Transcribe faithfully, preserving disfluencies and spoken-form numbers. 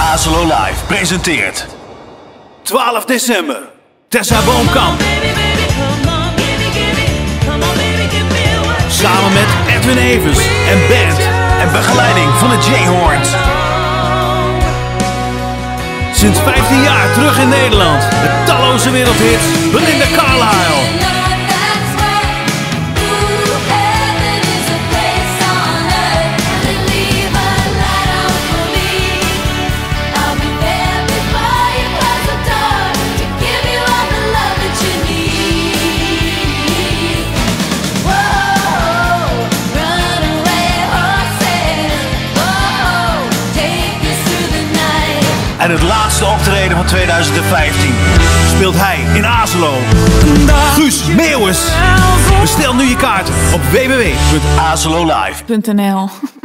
Azelo Live presenteert twaalf december, Tessa Boomkamp. Samen met Edwin Evers en band. en begeleiding van de J-Horns. Sinds vijftien jaar terug in Nederland. Met talloze wereldhits, Belinda Carlisle. En het laatste optreden van tweeduizend vijftien Speelt hij in Azelo. Guus Meeuwis. Bestel nu je kaart op w w w punt azelo live punt n l